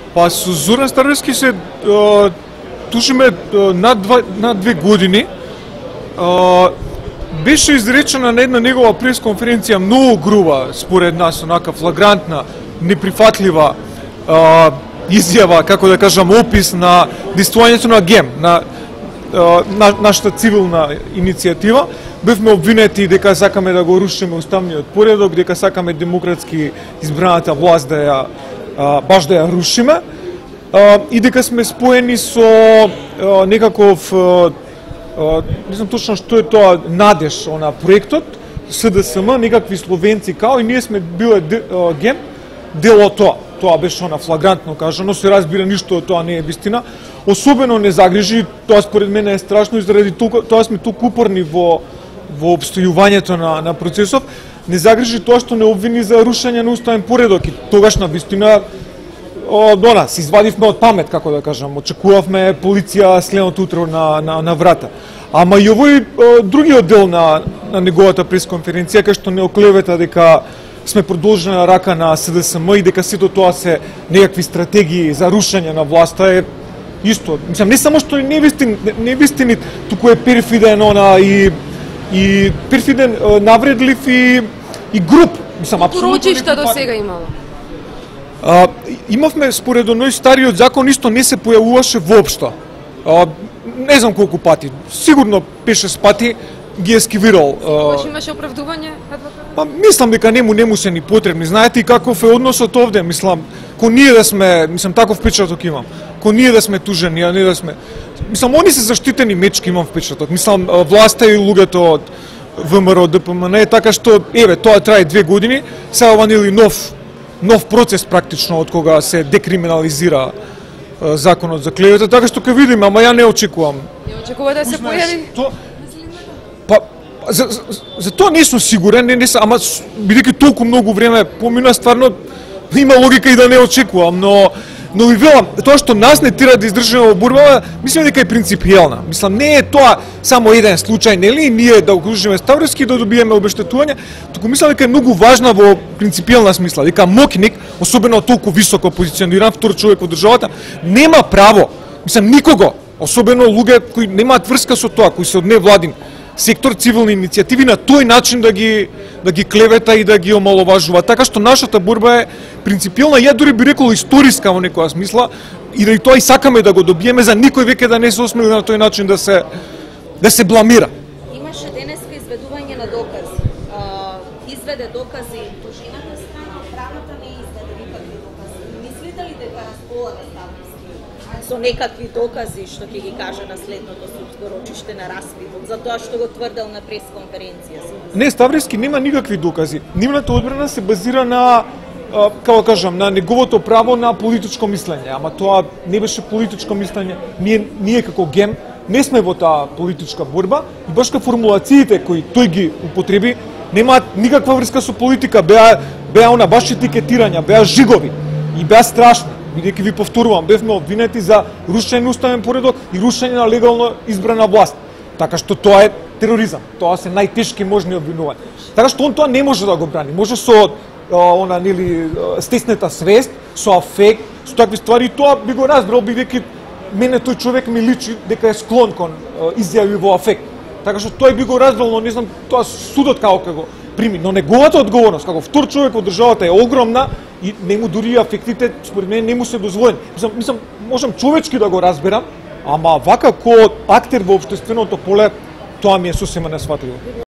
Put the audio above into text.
Па со Зоран Ставровски се тужиме над 2 години. Беше изречена на една негова пресконференција многу груба, според нас, онака флагрантна, неприфатлива изјава, како да кажам, опис на действувањето на ГЕМ, на нашата цивилна иницијатива. Бевме обвинети дека сакаме да го рушиме уставниот поредок, дека сакаме демократски избраната власт баш да ја рушиме, и дека сме споени со некаков, не знам точно што е тоа, надеж на проектот, СДСМ, некакви словенци као, и ние сме биле ГЕМ, дел од тоа. Тоа беше флагрантно кажано, се разбира, ништо од тоа не е вистина. Особено не загрижи, тоа според мене е страшно, и заради тоа сме толку упорни во обстојувањето на процесов, не загрижи тоа што не обвини за рушење на уставен поредок, и тогаш на вистина се извадивме од памет, како да кажам, очекувавме полиција следното утро на врата. Ама и овој другиот дел на неговата пресконференција, кај што не оклевета дека сме продолжена рака на СДСМ и дека сето тоа се некакви стратегии за рушење на власта, е исто. Мислам, не само што не е вистинит, туку е перфиден и перфиден, навредлив и груб. Мислам, апсолутно. Порочишта до сега имало? Имавме, според оној стариот закон, исто не се појавуваше воопшто. Не знам колку пати, сигурно 5-6 пати ги ескивирал. Баш имаше оправдување, адвокат? Па мислам дека нему се ни потребни. Знаете и каков е односот овде, мислам, ко ние да сме, мислам, таков впечаток имам. Ко ние да сме тужени, а не да сме. Мислам, они се заштитени мечки, имам впечаток. Мислам, власта и луѓето од ВМРО, ДПМН, така што, еве, тоа трае 2 години, сега ванили нов процес практично од кога се декриминализира законот за клевета, така што ќе видиме, ама ја не очекувам. Не очекува да се појави? Па, за тоа не сум сигурен, ама бидејќи толку многу време помина, стварно има логика и да не очекувам, но ви велам, тоа што нас не тера да издржиме во борба, мислам дека е принципијална. Мислам, не е тоа само еден случај, нели, ние да окружиме Ставровски да добиеме обештетување, туку мислам дека е многу важна во принципијална смисла, дека мокник, особено толку високо позициониран втор човек во државата, нема право, мислам, никого, особено луѓе кои немаат врска со тоа, кои се од невладин сектор, цивилни иницијативи, на тој начин да ги клевета и да ги омаловажува. Така што нашата борба е принципијална, ја дури би рекол историска во некоја смисла, и да и тоа и сакаме да го добиеме, за никој веќе да не се осмели на тој начин да се бламира. Имаше денеска изведување на докази. Изведе докази тужината страна, правната не изведе никакви докази. Мислите ли дека располага Ставровски со некакви докази што ќе ги каже на следното судско рочиште на распитот, за тоа што го тврдел на пресконференција? Не, Ставровски нема никакви докази. Нивната одбрана се базира на, како кажам, на неговото право на политичко мислење, ама тоа не беше политичко мислење. Ние како ГЕМ не сме во таа политичка борба, и баш ка формулациите кои тој ги употреби немаат никаква врска со политика, беа она баш етикетирања, беа жигови и беа страшни. Бидејќи ви повторувам, бевме обвинети за рушење на уставен поредок и рушење на легално избрана власт. Така што тоа е тероризам. Тоа се најтешки можни обвинувања. Така што он тоа не може да го брани. Може со стеснета свест, со афект, со такви ствари, и тоа би го разбрал, бидејќи мене тој човек ми личи дека е склон кон изјави во афект. Така што тој би го разбрал, но не знам тоа судот како ќе го прими. Но неговата одговорност како втор човек во државата е огромна, и нему дури афектите, според мене, не му се дозволени. Мислам, можам човечки да го разберам, ама вака ко актер во општественото поле, тоа ми е сосема несфатливо.